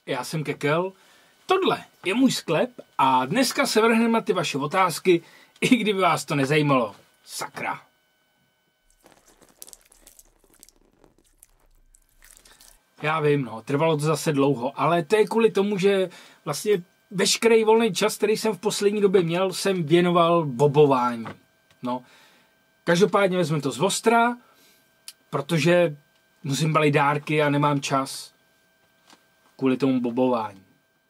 já jsem Kekel, tohle je můj sklep a dneska se vrhneme na ty vaše otázky, i kdyby vás to nezajímalo. Sakra. Já vím, no, trvalo to zase dlouho, ale to je kvůli tomu, že vlastně veškerý volný čas, který jsem v poslední době měl, jsem věnoval bobování. No, každopádně vezmu to z ostra, protože musím balit dárky a nemám čas kvůli tomu bobování.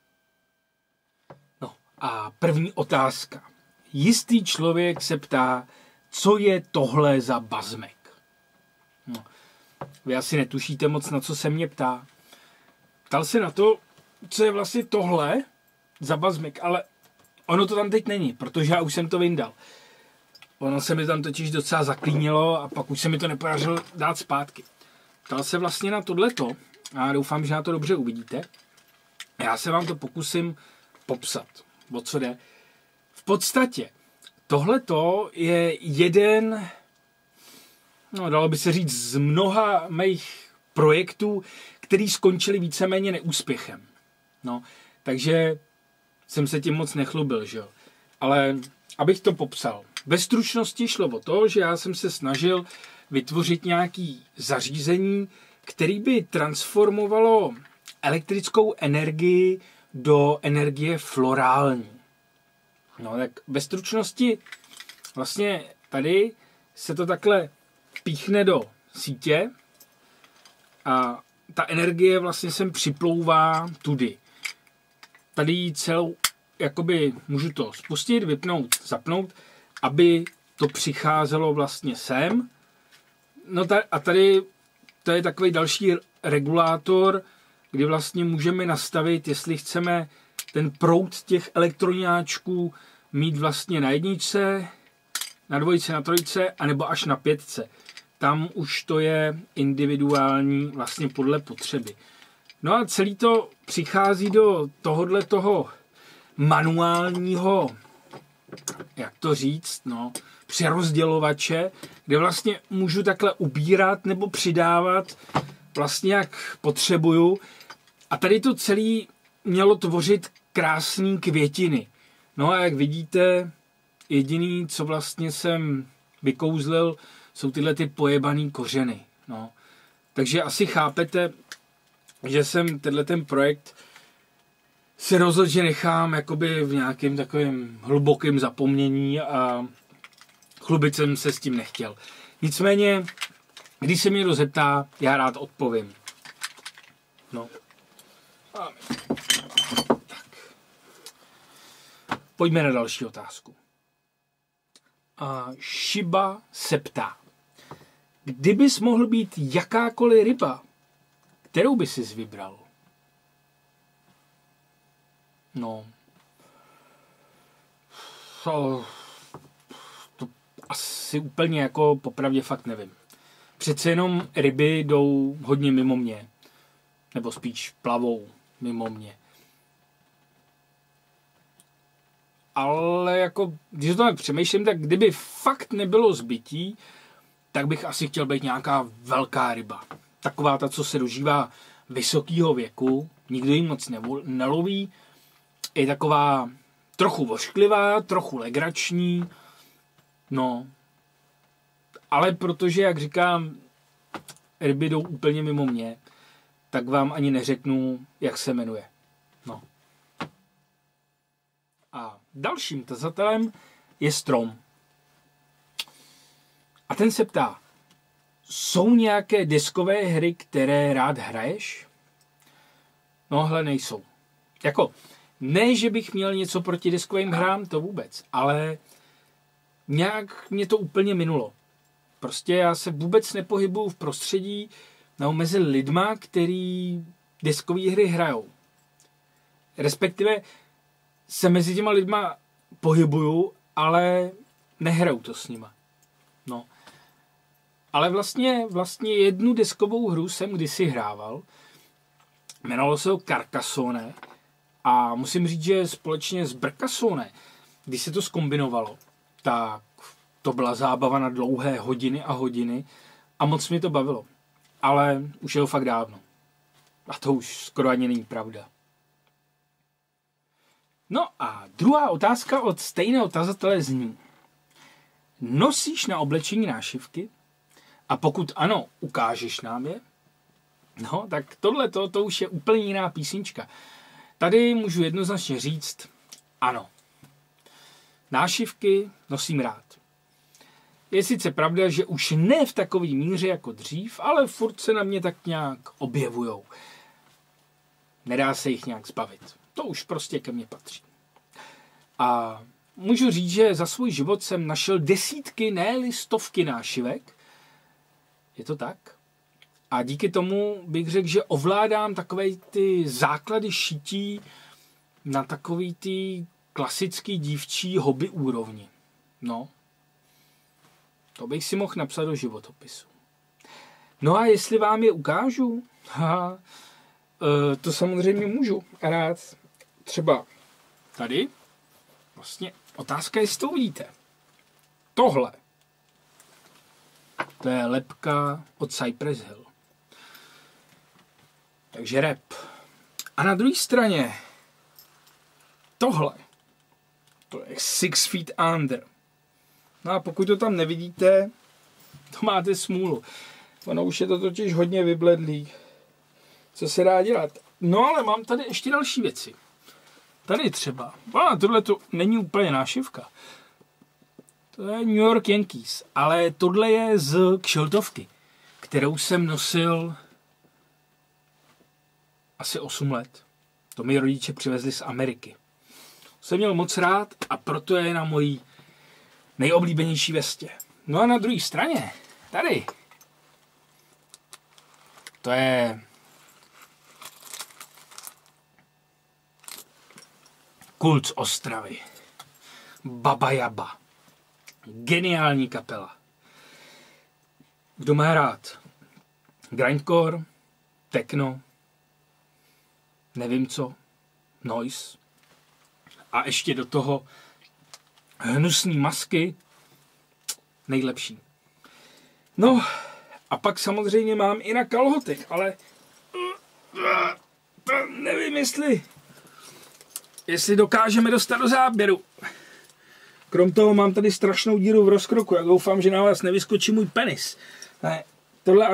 No a první otázka. Jistý člověk se ptá, co je tohle za bazmek? No, vy asi netušíte moc, na co se mě ptá. Ptal se na to, co je vlastně tohle za bazmek, ale ono to tam teď není, protože já už jsem to vyndal. Ono se mi tam totiž docela zaklínilo a pak už se mi to nepodařilo dát zpátky. Ptal se vlastně na tohleto a doufám, že na to dobře uvidíte. Já se vám to pokusím popsat, o co jde. V podstatě tohleto je jeden, no dalo by se říct, z mnoha mých projektů, který skončili víceméně neúspěchem. No, takže jsem se tím moc nechlubil, že jo. Ale abych to popsal. Ve stručnosti šlo o to, že já jsem se snažil vytvořit nějaký zařízení, který by transformovalo elektrickou energii do energie florální. No tak ve stručnosti vlastně tady se to takhle píchne do sítě a ta energie vlastně sem připlouvá tudy. Tady celou, jakoby můžu to spustit, vypnout, zapnout, aby to přicházelo vlastně sem. No a tady to je takový další regulátor, kdy vlastně můžeme nastavit, jestli chceme ten proud těch elektroňáčků mít vlastně na jedničce, na dvojce, na trojce, anebo až na pětce. Tam už to je individuální vlastně podle potřeby. No a celý to přichází do toho manuálního, jak to říct, no, přerozdělovače, kde vlastně můžu takhle ubírat nebo přidávat vlastně jak potřebuju. A tady to celé mělo tvořit krásný květiny. No a jak vidíte, jediný, co vlastně jsem vykouzlil, jsou tyhle ty pojebaný kořeny. No. Takže asi chápete, že jsem ten projekt se rozhodl, že nechám jakoby v nějakém takovém hlubokém zapomnění a chlubit jsem se s tím nechtěl. Nicméně, když se mě někdo zeptá, já rád odpovím. No. Tak. Pojďme na další otázku. A Shiba se ptá, kdybys mohl být jakákoliv ryba, kterou bys si vybral? No. To asi úplně jako popravdě fakt nevím. Přece jenom ryby jdou hodně mimo mě. Nebo spíš plavou mimo mě. Ale jako, když to tak přemýšlím, tak kdyby fakt nebylo zbytí, tak bych asi chtěl být nějaká velká ryba. Taková ta, co se dožívá vysokého věku, nikdo ji moc neloví, je taková trochu vošklivá, trochu legrační, no. Ale protože, jak říkám, ryby jdou úplně mimo mě, tak vám ani neřeknu, jak se jmenuje. No. A dalším tazatelem je Strom. A ten se ptá, jsou nějaké deskové hry, které rád hraješ? No, hle, nejsou. Jako, ne, že bych měl něco proti deskovým hrám, to vůbec, ale nějak mě to úplně minulo. Prostě já se vůbec nepohybuju v prostředí nebo mezi lidma, který deskové hry hrajou. Respektive se mezi těma lidma pohybuju, ale nehraju to s nima. No. Ale vlastně jednu deskovou hru jsem kdysi hrával. Jmenovalo se ho Carcassonne. A musím říct, že společně s Brcassone, když se to zkombinovalo, tak to byla zábava na dlouhé hodiny a hodiny a moc mě to bavilo. Ale už je to fakt dávno. A to už skoro ani není pravda. No a druhá otázka od stejného tazatele zní. Nosíš na oblečení nášivky? A pokud ano, ukážeš nám je? No, tak tohle to už je úplně jiná písnička. Tady můžu jednoznačně říct ano. Nášivky nosím rád. Je sice pravda, že už ne v takový míře jako dřív, ale furt se na mě tak nějak objevujou. Nedá se jich nějak zbavit. To už prostě ke mně patří. A můžu říct, že za svůj život jsem našel desítky, ne-li stovky nášivek. Je to tak? A díky tomu bych řekl, že ovládám takové ty základy šití na takový ty klasický dívčí hobby úrovni. No, to bych si mohl napsat do životopisu. No a jestli vám je ukážu, to samozřejmě můžu rád. Třeba tady, vlastně otázka, jestli to uvidíte. Tohle, to je lebka od Cypress Hill. Takže rap. A na druhé straně tohle, to je 6 Feet Under. No a pokud to tam nevidíte, to máte smůlu. Ono už je to totiž hodně vybledlý. Co se dá dělat? No ale mám tady ještě další věci. Tady třeba. Tohle to není úplně nášivka. To je New York Yankees. Ale tohle je z kšiltovky, kterou jsem nosil asi 8 let. To mi rodiče přivezli z Ameriky. Jsem měl moc rád a proto je na mojí nejoblíbenější vestě. No a na druhé straně, tady, to je Kult z Ostravy. Baba Jaba. Geniální kapela. Kdo má rád grindcore, techno, nevím co, noise a ještě do toho hnusný masky, nejlepší. No a pak samozřejmě mám i na kalhotech, ale nevím, jestli dokážeme dostat do záběru. Krom toho mám tady strašnou díru v rozkroku. Já doufám, že na vás nevyskočí můj penis. Ne, tohle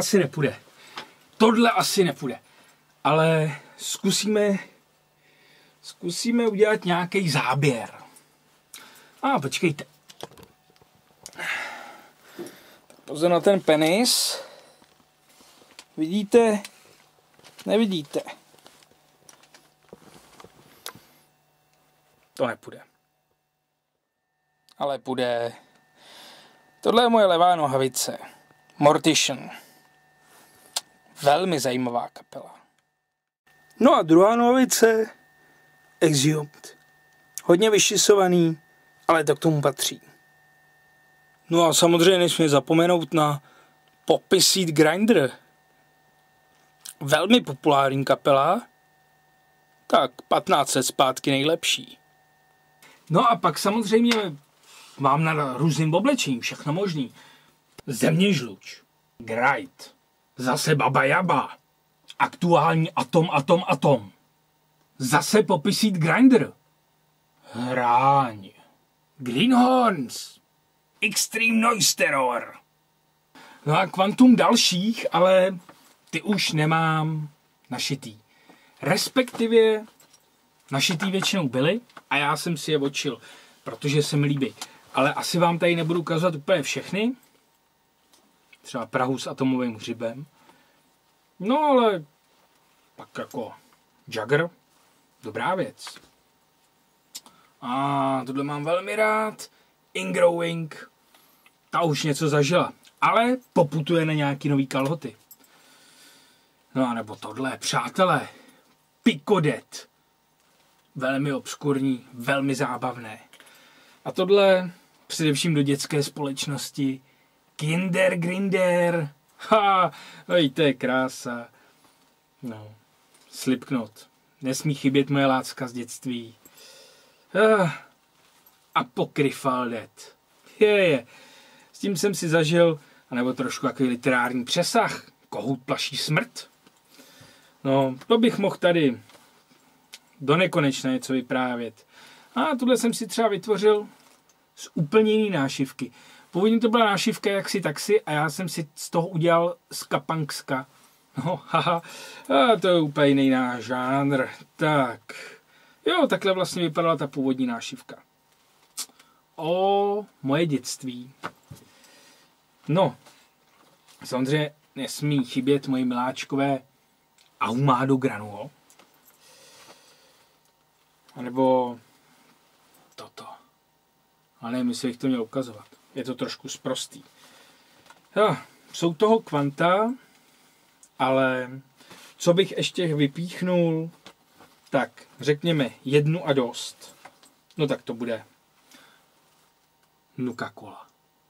asi nepůjde. Ale zkusíme udělat nějaký záběr. Počkejte. Tak pozor na ten penis. Vidíte? Nevidíte? To nepůjde. Ale půjde. Tohle je moje levá nohavice. Mortician. Velmi zajímavá kapela. No a druhá nohavice. Exhumed. Hodně vyšisovaný, ale to k tomu patří. No a samozřejmě nesmíme zapomenout na Poppy Seed Grinder. Velmi populární kapela. Tak 15 let zpátky nejlepší. No a pak samozřejmě mám na různým oblečení, všechno možný. Zeměžluč, Grite, zase Baba Jaba, aktuální Atom. Zase Poppy Seed Grinder, Hráň, Greenhorns, Extreme Noise Terror. No a kvantum dalších, ale ty už nemám našitý. Respektive našitý většinou byly a já jsem si je odšil, protože se mi líbí. Ale asi vám tady nebudu ukazovat úplně všechny. Třeba Prahu s atomovým hřibem. No ale pak jako Jagger, dobrá věc. A tohle mám velmi rád. Ingrowing, ta už něco zažila. Ale poputuje na nějaký nový kalhoty. No a nebo tohle, přátelé. Picodet. Velmi obskurní, velmi zábavné. A tohle především do dětské společnosti. Kinder Grinder. To je krása. No. Slipknot. Nesmí chybět moje lácka z dětství. Apocryphal Dead. S tím jsem si zažil, anebo trošku takový literární přesah. Kohout plaší smrt. No, to bych mohl tady do nekonečna něco vyprávět. A tuhle jsem si třeba vytvořil z úplně jiný nášivky. Původně to byla nášivka jaksi taxi a já jsem si z toho udělal skapangska. No, haha, a to je úplně jiný náš žánr. Tak, jo, takhle vlastně vypadala ta původní nášivka. O moje dětství. No, samozřejmě nesmí chybět moje miláčkové Ahumado Granulo. A nebo toto. Ale nevím, jestli bych to měl ukazovat. Je to trošku sprostý. Jo, jsou toho kvanta, ale co bych ještě vypíchnul, tak řekněme jednu a dost. No tak to bude Nuka-Cola.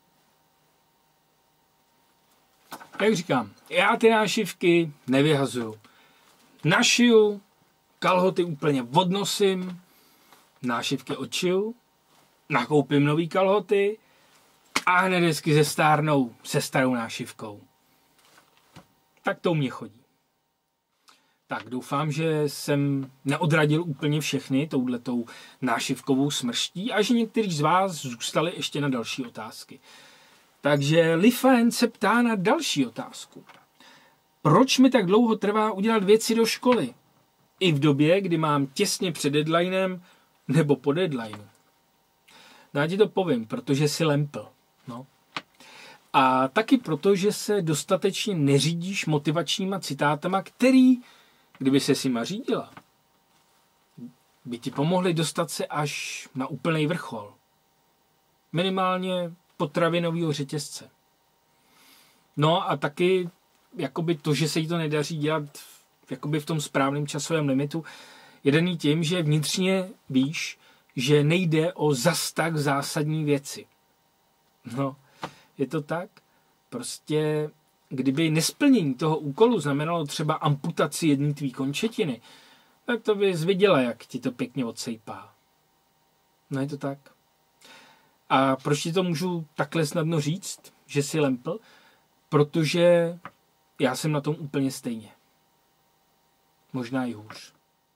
Jak říkám, já ty nášivky nevyhazuju. Našiju, kalhoty úplně odnosím, nášivky odšiju, nakoupím nový kalhoty a hned hezky zestárnou se starou nášivkou. Tak to u mě chodí. Tak doufám, že jsem neodradil úplně všechny touhletou nášivkovou smrští a že někteří z vás zůstali ještě na další otázky. Takže Lifen se ptá na další otázku. Proč mi tak dlouho trvá udělat věci do školy? I v době, kdy mám těsně před deadlinem nebo po deadlineu. No já ti to povím, protože jsi lempl. No. A taky proto, že se dostatečně neřídíš motivačníma citátama, který, kdyby se si řídila, by ti pomohly dostat se až na úplný vrchol. Minimálně potravinového řetězce. No a taky jakoby to, že se jí to nedaří dělat jakoby v tom správném časovém limitu, je daný tím, že vnitřně víš, že nejde o zas tak zásadní věci. No, je to tak? Prostě, kdyby nesplnění toho úkolu znamenalo třeba amputaci jedné tvý končetiny, tak to bys viděla, jak ti to pěkně odsejpá. No je to tak. A proč ti to můžu takhle snadno říct, že jsi lempl? Protože já jsem na tom úplně stejně. Možná i hůř.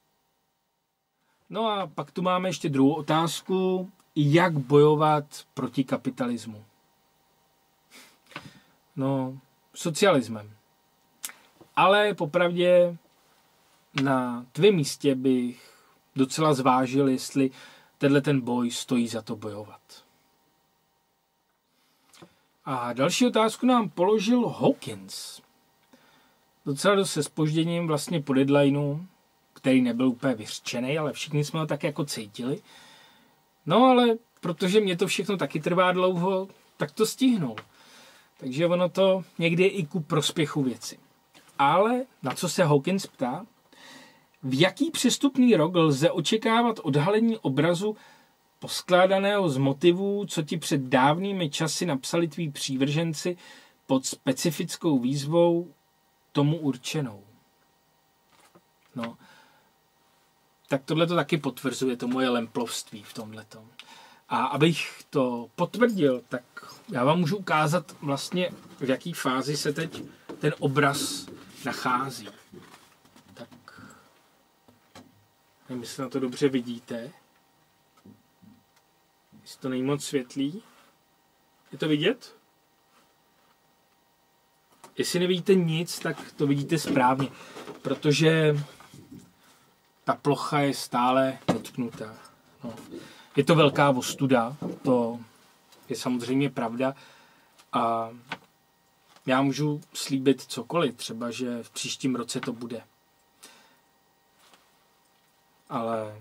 No a pak tu máme ještě druhou otázku. Jak bojovat proti kapitalismu? No, socialismem. Ale popravdě na tvém místě bych docela zvážil, jestli tenhle ten boj stojí za to bojovat. A další otázku nám položil Hawkins. Docela dost se zpožděním vlastně po deadlineu, který nebyl úplně vyřčený, ale všichni jsme ho tak jako cítili. No ale protože mě to všechno taky trvá dlouho, tak to stihnul. Takže ono to někdy je i ku prospěchu věci. Ale na co se Hawkins ptá? V jaký přestupný rok lze očekávat odhalení obrazu poskládaného z motivů, co ti před dávnými časy napsali tví přívrženci pod specifickou výzvou tomu určenou? No, tak tohle to taky potvrzuje to moje lemplovství v tomhletom. A abych to potvrdil, tak já vám můžu ukázat vlastně, v jaký fázi se teď ten obraz nachází. Tak, nevím, jestli na to dobře vidíte. Jestli to není moc světlý. Je to vidět? Jestli nevidíte nic, tak to vidíte správně, protože ta plocha je stále dotknutá. No. Je to velká ostuda, to je samozřejmě pravda a já můžu slíbit cokoliv, třeba, že v příštím roce to bude. Ale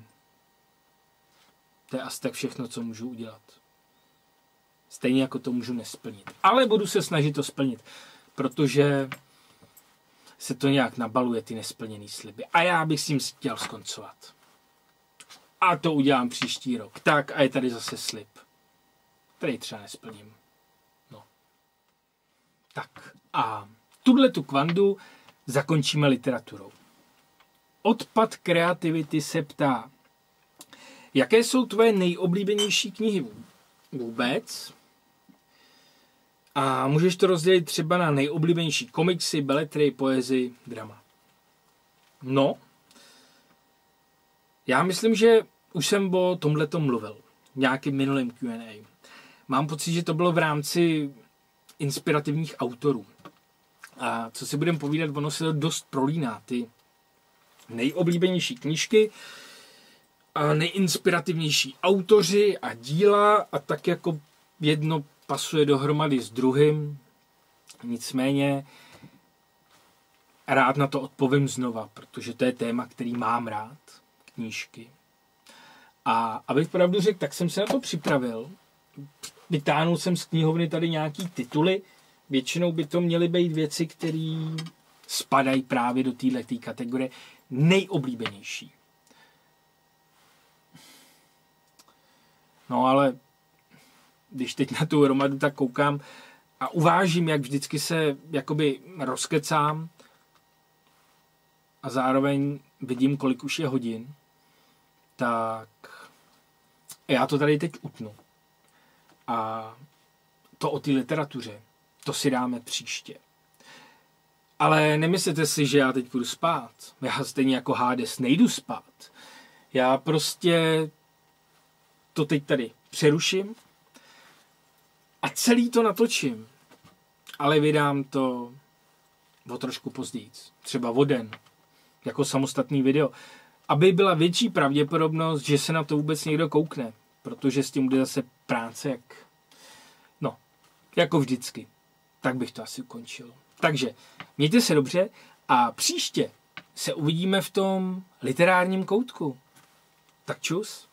to je asi tak všechno, co můžu udělat. Stejně jako to můžu nesplnit. Ale budu se snažit to splnit, protože se to nějak nabaluje, ty nesplněný sliby. A já bych s tím chtěl skoncovat. A to udělám příští rok. Tak a je tady zase slib, který třeba nesplním. No. Tak a tu kvandu zakončíme literaturou. Odpad kreativity se ptá, jaké jsou tvoje nejoblíbenější knihy vůbec? A můžeš to rozdělit třeba na nejoblíbenější komiksy, beletry, poezii, drama. No, Já myslím, že už jsem o tomhletom mluvil. Nějakým minulým Q&A. Mám pocit, že to bylo v rámci inspirativních autorů. A co si budeme povídat, ono se to dost prolíná. Ty nejoblíbenější knížky a nejinspirativnější autoři a díla a tak jako jedno pasuje dohromady s druhým. Nicméně rád na to odpovím znova, protože to je téma, který mám rád. Knížky. A abych pravdu řekl, tak jsem se na to připravil. Vytáhnul jsem z knihovny tady nějaký tituly. Většinou by to měly být věci, které spadají právě do této kategorie nejoblíbenější. No ale když teď na tu hromadu tak koukám a uvážím, jak vždycky se jakoby rozkecám a zároveň vidím, kolik už je hodin, tak já to tady teď utnu. A to o té literatuře, to si dáme příště. Ale nemyslete si, že já teď půjdu spát. Já stejně jako Hades nejdu spát. Já prostě to teď tady přeruším a celý to natočím. Ale vydám to o trošku později. Třeba o den. Jako samostatný video. Aby byla větší pravděpodobnost, že se na to vůbec někdo koukne. Protože s tím bude zase práce jak... No, jako vždycky. Tak bych to asi ukončil. Takže mějte se dobře a příště se uvidíme v tom literárním koutku. Tak čus.